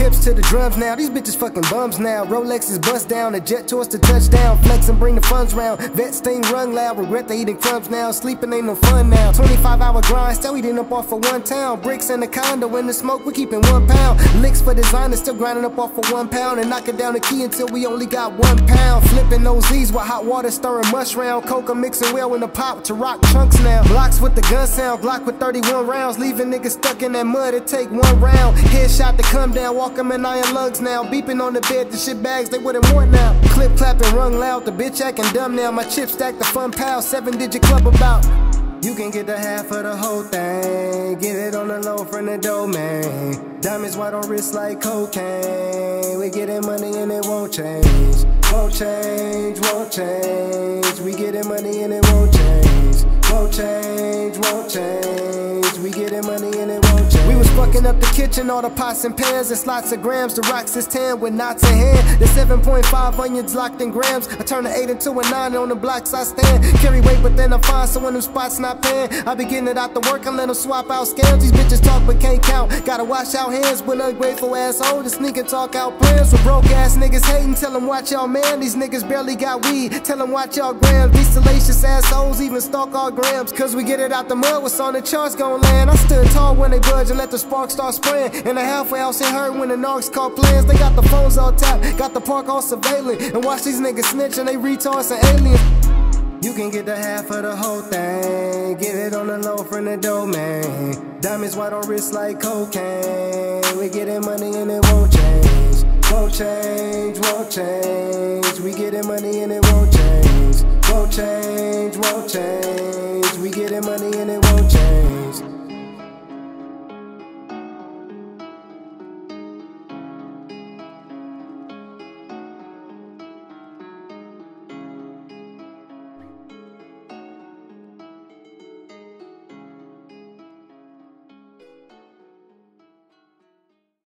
hips to the drums now. These bitches fucking bums now. Rolexes bust down, a jet towards the touchdown. Flex and bring the funds round. Vet sting rung loud. Regret they eating crumbs now. Sleeping ain't no fun now. 25-hour grind, still eating up off for one town. Bricks in the condo, in the smoke, we keeping 1 pound. Licks for designers, still grinding up off for 1 pound. And knocking down the key until we only got 1 pound. Flipping those Z's with hot water, stirring mush round. Coca mixing well in the pop to rock chunks now. Blocks with the gun sound, Glock with 31 rounds. Leaving niggas stuck in that mud, it take 1 round. Headshot to come down, walk them in iron lugs now. Beeping on the bed, the shit bags, they wouldn't want now. Clip clapping, rung loud, the bitch acting dumb now. My chip stack the fun pal, 7-digit club about. You can get the half of the whole thing. Get it on the low from the domain. Diamonds white on wrist like cocaine. We getting money and it won't change. Won't change, won't change. We getting money and it won't change. Won't change, won't change. We getting money and it won't change. We was fucking up the kitchen, all the pots and pans and slots of grams. The rocks is 10 with knots in hand. The 7.5 onions locked in grams. I turn the 8 into a 9 on the blocks I stand. Carry weight but then I'm fine, so when them spots not paying, I be getting it out the work and let them swap out scams. These bitches talk but can't count. Gotta wash out hands with ungrateful asshole. To sneak and talk out plans with broke ass niggas hating. Tell them watch y'all man, these niggas barely got weed. Tell them watch y'all grams. These salacious assholes even stalk our grams. Cause we get it out the mud, what's on the charts gon' land. I stood tall when they budge and let the sparks start spraying. In the halfway house it hurt when the narcs call plans. They got the phones all tapped, got the park all surveilling. And watch these niggas snitch and they retards and aliens. You can get the half of the whole thing. Get it on the low from the domain. Diamonds white on wrist like cocaine. We getting money and it won't change. Won't change, won't change. We getting money and it won't change. Won't change, won't change. We getting money and it won't change.